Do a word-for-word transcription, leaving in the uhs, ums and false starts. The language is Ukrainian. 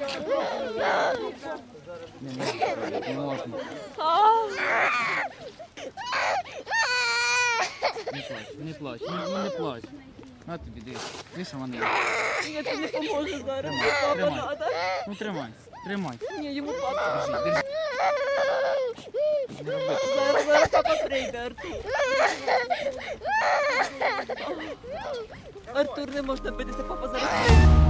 Не, не, не можна. Не плач, не плач, ну не плач. На тобі, дивись. Дивись, що вони. Ні, це не поможе зараз. Тримай, Папа тримай. надо. Ну тримай, тримай. Ні, йому папа. Держи, держи. Не роби. Зараз, зараз папа прийде, Артур. Артур, не можна битися, папа зараз прийде.